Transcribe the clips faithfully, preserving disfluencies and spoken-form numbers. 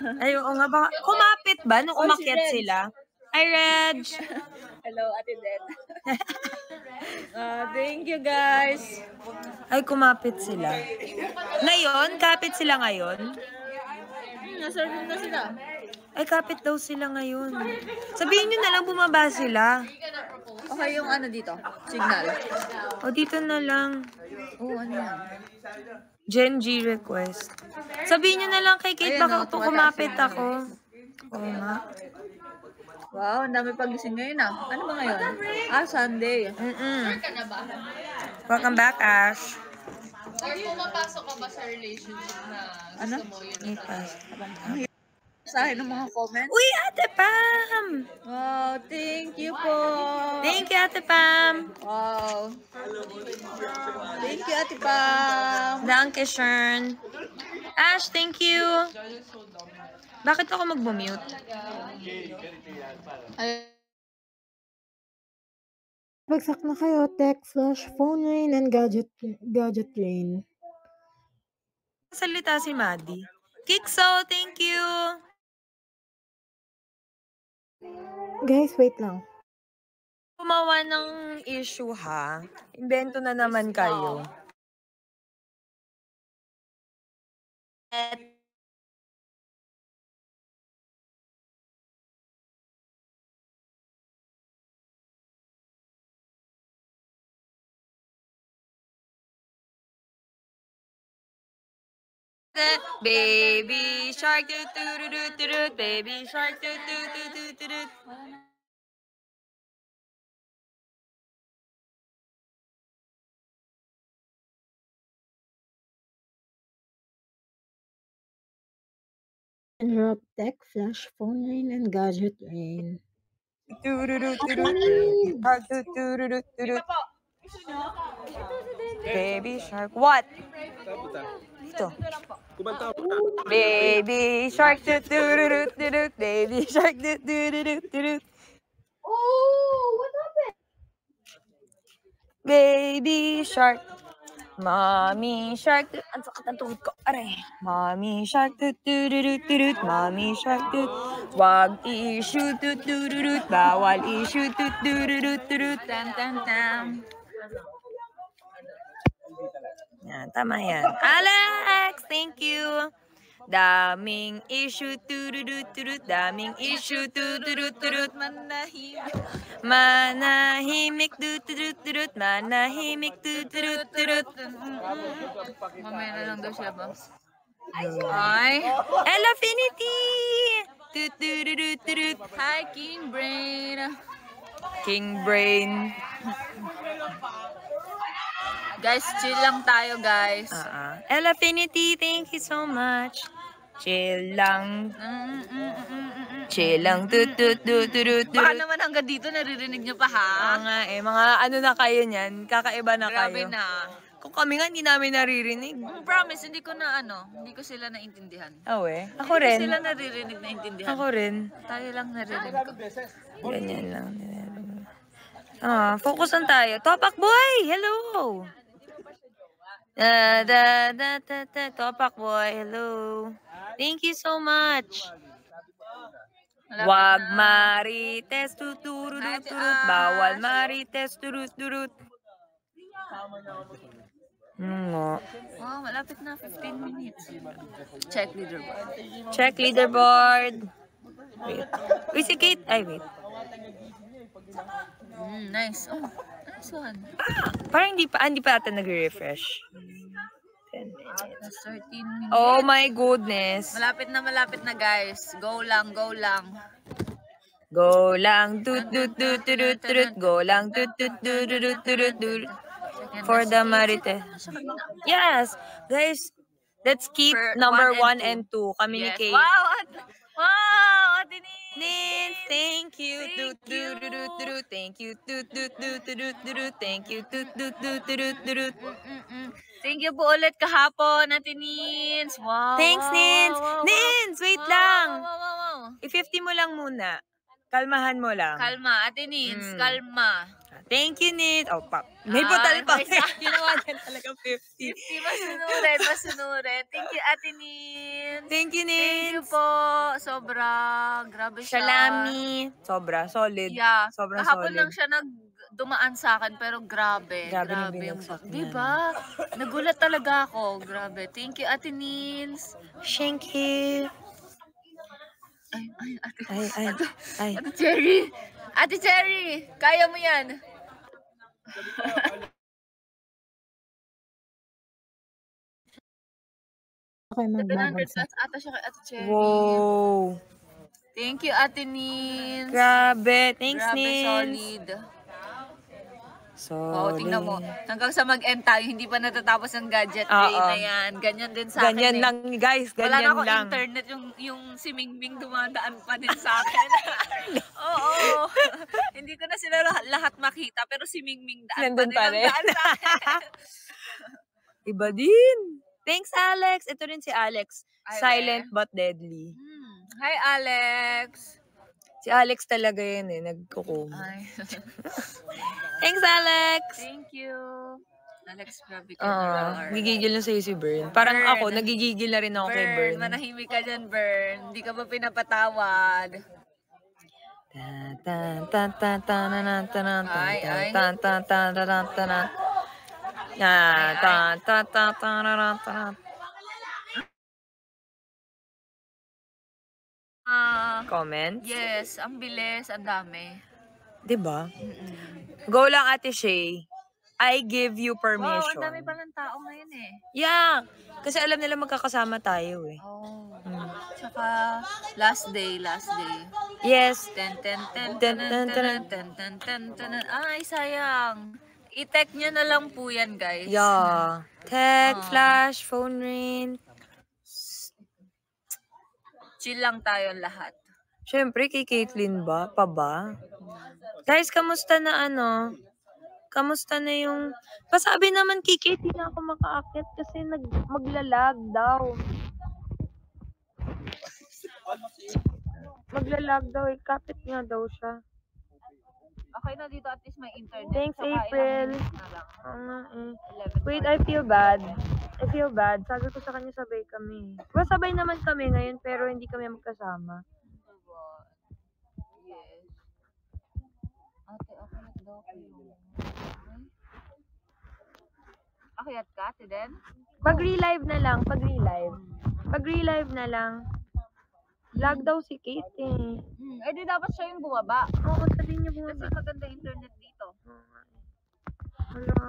Ay, oo nga. Baka, kumapit ba nung umakyat sila? Hi, Reg! Hello, Ate Den. uh, thank you, guys. Ay, kumapit sila. Ngayon? Kapit sila ngayon? Hmm, nasa room na sila. Ay, kapit daw sila ngayon. Sabihin nyo na lang bumaba sila. Okay, yung ano dito? Signal. O, dito na lang. Oo, oh, ano yan? Gen G request. Sabihin nyo na lang kay Kate, Ayan, baka oh, po tumataas kumapit yung- ako. Oo nga. Wow, ang dami pagising ngayon ah. Ano ba ngayon? Ah, Sunday. Mm-mm. Welcome back, Ash. Or pumapasok ka ba sa relationship na gusto Ano? mo yun? Ipas. Sa akin ng mga comments. Uy, Ate Pam! Wow, thank you po. Thank you, Ate Pam! Wow. Thank you, Ate Pam. Danke schön. Ash, thank you. Bakit ako mag-mute? Ay, Bagsak na kayo, tech, flash, phone rain, and gadget gadget rain. Salita si Maddie. Kikso, thank you. Guys, wait lang. Gumawa ng issue ha. Invento na naman kayo. Baby shark doo doo doo doo doo doo, baby shark doo doo doo doo doo doo. Drop tech, flash, phone rain, and gadget rain. Doo doo doo doo doo, baby shark doo doo doo doo doo doo. Baby shark, what? Ito. Baby shark doo doo doo doo doo doo, baby shark doo doo doo doo doo doo. Oh, what happened? Baby shark. Mommy shark. doo- Ang sakit ng tuhod ko. Aray. Mommy shark. doo doo doo doo doo doo. Mommy shark. doo. Wag i-shoot. doo doo doo doo. Bawal i-shoot. doo doo doo doo doo doo. Tam tam tam. Yan, tama yan. Alex, thank you. Daming issue. doo doo doo doo doo. Daming issue. doo doo doo doo doo. manahimik. Manahimik. doo doo doo doo doo. Manahimik. doo doo doo doo doo. Mamaya na lang daw siya ba? Ay. Elaffinity! Toot, toot, toot, toot, toot. Hi, King Brain. King Brain. Guys, chill lang tayo, guys. Uh-uh. Elaffinity, thank you so much. Chill lang. Mm, mm, mm, mm, mm. Chill lang. Toot, toot, toot, toot, toot. Baka naman hanggang dito naririnig nyo pa, ha? Oo nga eh, mga ano na kayo niyan, kakaiba na Grabe kayo. na. Kung kami nga, hindi namin naririnig. Mm, promise, hindi ko na ano, hindi ko sila naintindihan. Oo eh. Ako Hindi rin. ko sila naririnig naintindihan. Ako rin. Tayo lang naririnig ko. Ganyan lang. Ah, focus lang tayo. Topak boy! Hello! Da, da, da, da, da. Topak boy, hello. Thank you so much. Malapit Wag na. marites tuturut turut, bawal marites turut turut. Ngo. Oh, malapit na, fifteen minutes. Check leaderboard. Check leaderboard. Wait. Uy, si Kate. Ay, wait. Mm, nice. Oh, nice one. Parang hindi pa, hindi pa ata nag-refresh. That's thirteen minutes. Oh my goodness. Malapit na, malapit na, guys. Go lang, go lang. Go lang, tut tut tut tut tut, go lang, tut tut tut tut tut tut. For the Marite. Yes, guys, let's keep For number one one and and two. Yes. Communicate. Wow! At, wow! Ate Nin! Nin, thank you. Thank Tut tut tut tut. Thank you. Tut tut tut tut tut. Thank you. Tut tut tut tut tut. Mm-mm. Thank you po ulit kahapon, Ate Nins. Wow! Thanks, wow, Nins. wow, wow, Nins, wait wow, lang. Wow, wow, wow, wow. I-fifty mo lang muna. Kalmahan mo lang. Kalma, Ate Nins, Mm. kalma. Thank you, Nit. Oh, pa. May Ay, butal pa. may isa. Ginawa din talaga fifty. fifty, masunurin, masunurin. Thank you, Ate Nin. Thank you, Thank you Nit. po. Sobra. Grabe siya. Shalami. Sobra. Solid. Yeah. Sobrang Kahapon solid. lang siya nag dumaan sa akin, pero grabe. Grabe nung yung- binagsak niya. Diba? Nagulat talaga ako. Grabe. Thank you, Ate Nins. Thank you. Ay, ay, Ate. Ay, ay, ay. Ate Cherry. Ate Cherry. Kaya mo yan. Okay, seven hundred magbabagsak. plus ata siya kay Ate Cherry. Wow. Thank you, Ate Nins. Grabe. Thanks, Grabe, Nins. solid. Oo, Solid. tingnan mo. Hanggang sa mag-end tayo, hindi pa natatapos ang gadget Oo. day na yan. Ganyan din sa Ganyan akin eh. lang, guys. Wala na Ganyan akong lang. internet, yung, yung si Mingming dumadaan pa din sa akin. Oo. Hindi ko na sila lahat, lahat makita, pero si Mingming daan Nandun pa pa din rin. ang daan sa akin. Iba din. Thanks, Alex. Ito rin si Alex. Ay, Silent but deadly. Hmm. Hi, Alex. Si Alex talaga yun eh. Nagkukumo. Ay. Thanks, Alex. Thank you. Alex, grabe ka Ah, na. gigigil na sa'yo si Bern. Parang Bern. ako, nagigigil na rin ako kay Bern, Bern. manahimik ka dyan, Bern. Hindi ka ba pinapatawad? Tan tan tan tan tan tan tan Ay, ay. tan tan tan tan tan tan. Ya, tan tan tan tan tan tan. Ah, Comments? yes, ang bilis, ang dami. 'Di ba? Go lang, Ate Shay. I give you Wow, permission. ang dami palang tao ngayon eh. Yeah, kasi alam nila magkakasama tayo eh. Oh. Mm. Tsaka, last day, last day. Yes. Ten, ten, ten, Ten, ten, ten, ten, ten, ten, ten, ten. Ay, sayang. I-tech nyo na lang po yan, guys. Yeah. Tech, Ah. flash, phone ring. Chill lang tayo lahat. Siyempre, kay Caitlyn ba? Pa ba? Guys, kamusta na ano? Kamusta na yung... Pasabi naman kay Kate, hindi na ako makaakit kasi nag maglalag daw. Maglalag daw eh. Kapit nga daw siya. Okay na dito, at least may internet. Thanks, Saka April. ilang minutes na lang. Oo nga eh. eleven Wait, I feel bad. I feel bad. Sabi ko sa kanya sabay kami. Well, sabay naman kami ngayon pero hindi kami magkasama. Yes. Ate, akayat daw kayo. Akayat ka, ate Den? Pag relive na lang, pag relive. Pag relive na lang. Lag daw si Kate eh. Hmm, eh di dapat siya yung bumaba. Oo, sabi niya Kasi bumaba. maganda internet dito. Wala.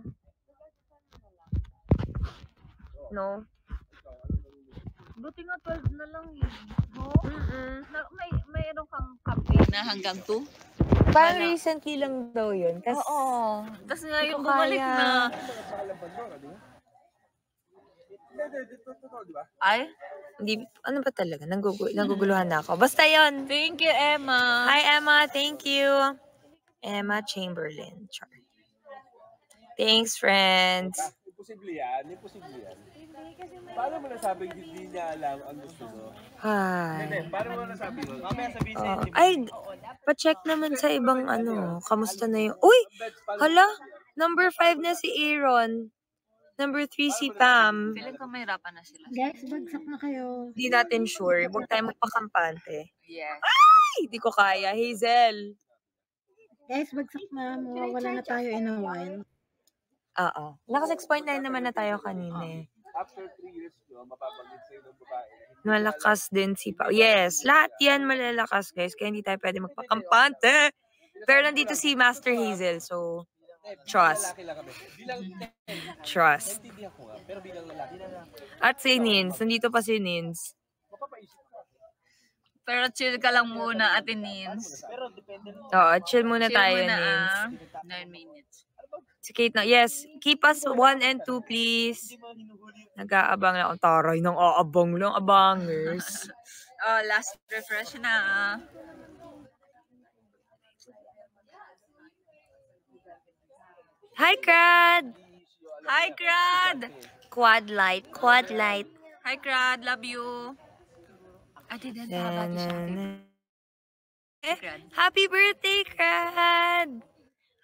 No? Buti nga twelve na lang eh. No? Mm-mm. Na, may mayroon kang campaign na hanggang two? Parang Wala. recently lang daw yun. Kasi Oo. Tapos nga Hindi yung ko bumalik kaya. na. Ay? hindi, ano ba talaga? Nagugu naguguluhan na ako. Basta yon. Thank you, Emma. Hi, Emma. Thank you. Emma Chamberlain. Char. Thanks, friends. Imposible yan, imposible yan. Paano mo nasabing hindi niya alam ang gusto mo? Hindi, Hi. paano mo nasabi mo? Mamaya sabihin sa Oh, inyo. ay, pa-check naman sa ibang ano. Kamusta na yung... Uy! Hala! Number five na si Aaron. Number three si Pam. Feeling ko may hirapan na sila. Guys, bagsak na kayo. Hindi natin sure. Huwag tayo magpakampante. Yes. Ay! Hindi ko kaya. Hazel. Guys, bagsak na. Mawawala na tayo in a while. Oo. Naka six point nine naman na tayo kanina eh. After three years, no, mapapalit sa'yo ng babae. Malakas din si Pao. Yes, lahat yan malalakas guys. Kaya hindi tayo pwede magpakampante. Pero nandito si Master Hazel. So, trust. Lalaki lang kami. Bilang Trust. naintindihan ko nga, pero bilang lalaki na At si Nins. Nandito pa si Nins. mapapaisip ka. Pero chill ka lang muna, Ate Nins. Pero depende mo. Oo, chill muna Chill tayo, muna, Nins. ah. Nine minutes. Si Kate na, yes, keep us one and two, please. Nag-aabang lang. Ang taray ng aabang lang, abangers. Oh, last refresh na. ah. Hi, Crad! Hi, Crad! Quad light, quad light. Hi, Crad. Love you. Ate Den, habati siya. Ate Eh, Crad. happy birthday, Crad!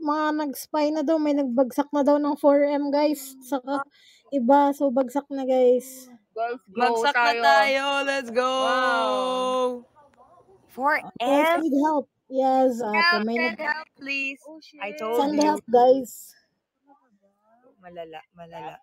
mga nag-spy na daw, may nagbagsak na daw ng four M guys. Saka iba, so bagsak na guys. Girls, go Bagsak na tayo. tayo. Let's go. Wow. four Guys, M? need help. Yes, ate, may nag... Help, please. I told Send you. help guys. Malala, malala.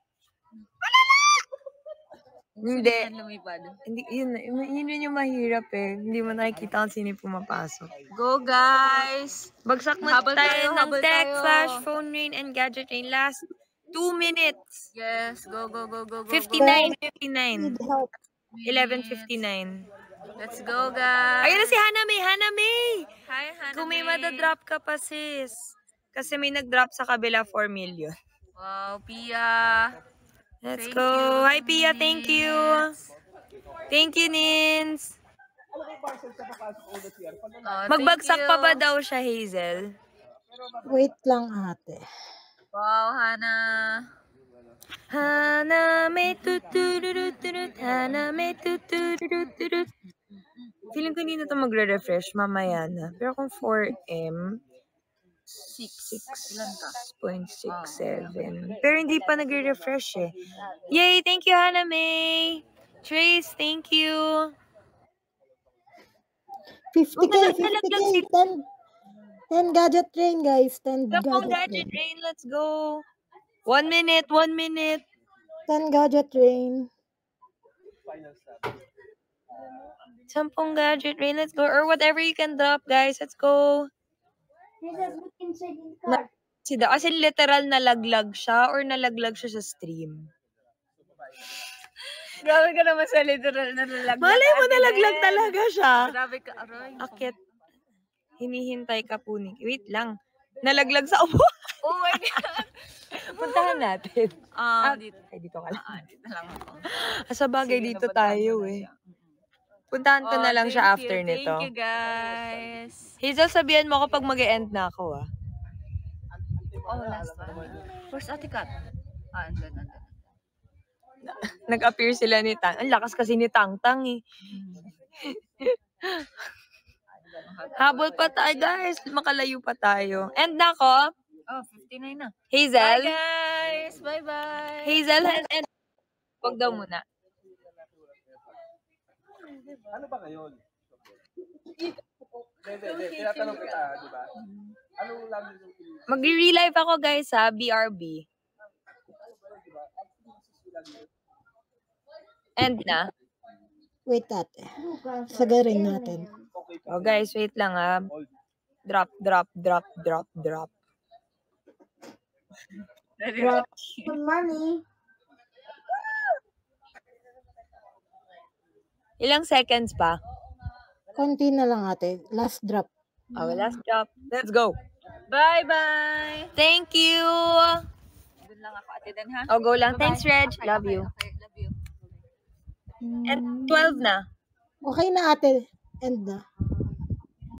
Hindi. Hindi. Lumipad. Hindi, yun, yun, yun yung mahirap eh. Hindi mo nakikita kung sino yung pumapasok. Go, guys. Bagsak mo Habol tayo, tayo, ng habol tech, tayo. flash, phone rain, and gadget rain. Last two minutes. Yes, go, go, go, go, go. fifty-nine, Guys, fifty-nine. need help. eleven fifty-nine. Let's go, guys. Ayun na si Haname, Haname! Hi, Hannah. Kung may madadrop ka pa, sis. Kasi may nag-drop sa kabila, four million. Wow, Pia. Let's Thank go. you, Hi, Pia. Thank you. Nins. Thank you, Nins. Oh, Magbagsak thank pa ba you. daw siya, Hazel? Wait lang ate. Wow, Hannah. Haname, tutururut, Haname, tutururut. Feeling ko hindi na ito magre-refresh mamaya na. Pero kung four M, six point six seven. Pero hindi pa nagre-refresh eh. Yay! Thank you, Hannah May! Trace, thank you! fifty K, Oh, fifty nalaglag K, si- ten, ten gadget train guys, ten Sampung gadget gadget train. rain, let's go! One minute, one minute! ten gadget train. Sampung gadget rain, let's go! Or whatever you can drop, guys, let's go! Look inside the Na, car. si da, kasi literal nalaglag siya or nalaglag siya sa stream. Grabe ka naman sa literal na nalaglag. Malay mo, Ate nalaglag Den. talaga siya. Grabe ka, aray. Akit. Hinihintay ka po ni... Wait lang. Nalaglag sa upo. Oh my God. Puntahan natin. Ah, Ah, dito. ay, dito ka lang. Ah, dito lang ako. Sa bagay, Sige, dito napuntahan tayo ko na eh. siya. Puntahan ko na Oh, lang siya thank after you, nito. Thank you, guys. Hazel, sabihan mo ako pag mag-e-end na ako ah. Oh, last one. Where's Ate Kat? Ah, andun, andun. Nag-appear sila ni Tang. Ang lakas kasi ni Tang Tang eh. Habol pa tayo, guys. Makalayo pa tayo. End na ako. Oh, fifty-nine na. Hazel. Bye, guys. Bye-bye. Hazel, and wag daw muna. Ano ba ngayon? Hindi, hindi. Tinatanong kita, di ba? Anong lagi yung... Mag-relive ako, guys, sa B R B. End na. Wait ate. Sagarin natin. Oh, guys, wait lang ah. Drop, drop, drop, drop, drop. Drop some money. Ilang seconds pa? Konti na lang ate. Last drop. Oh, last drop. Let's go. Bye-bye. Thank you. Doon lang ako, Ate Den, ha? Oh, go lang. Bye-bye. Thanks, Reg. Okay, Love okay, you. Okay, love you. And twelve na. Okay na ate. End na.